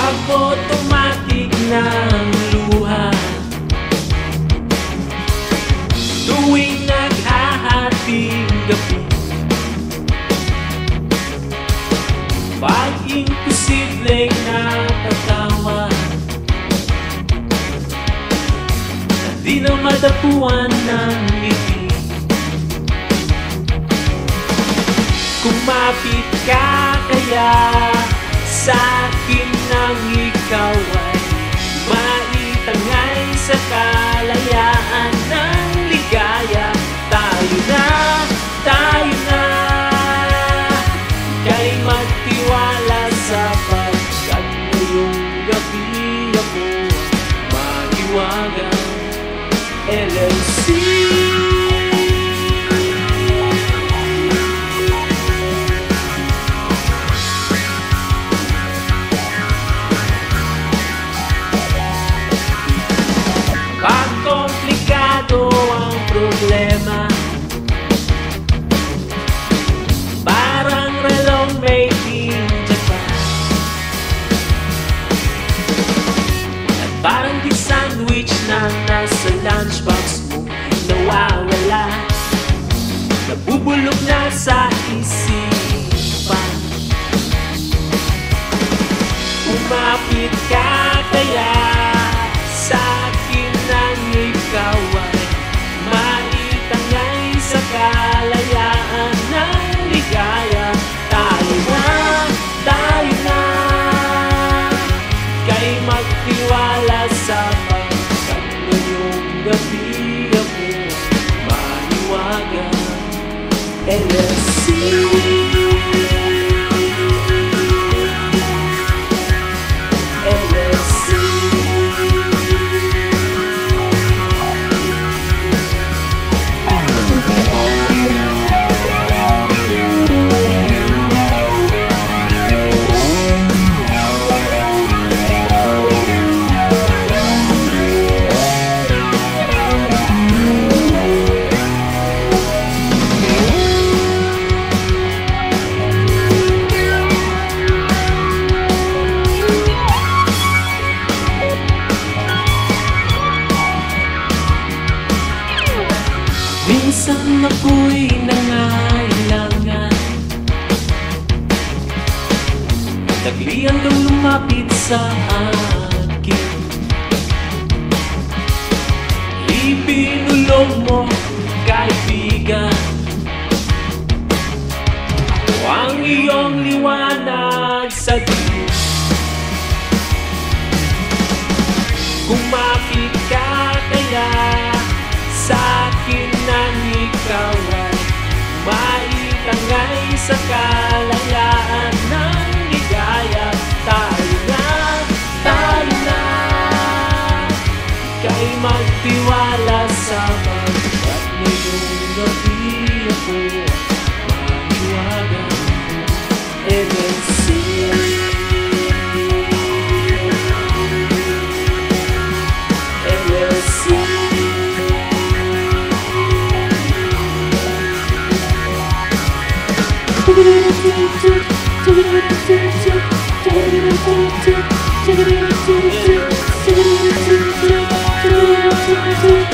Pag-automatic ng luha, tuwing naghahating gabi, pag imposibleng natatawa, di na madapuan ng ngiti. Kumapit ka kaya sa'kin nang ikaw ay maitangay sa kalayaan ng ligaya. Tayo na, kay magtiwala sapagkat ngayong gabi ako mahiwagang Elesi. Pag komplikado ang problema, parang relong may tinja pa, at parang di sandwich na nasa lunchbox mo nawawala, nabubulok na sa isipan. Umapit ka kaya sa'kin nang ikaw ay maitangay sa kalayaan ng ligaya. Tayo na, kay magtiwala sapagkat ngayong gabi ako mahiwagang Elesi. Minsan ako'y nangailangan, taglian kang lumapit sa akin, ibinulong mo kaibigan ang iyong liwanag sa dilim. Kumapit ka kaya sa'kin nang ikaw ay maitangay sa kalayaan ng ligaya. Tayo na, kay magtiwala sapagkat ngayong gabi ako mahiwagang Elesi. Elesi.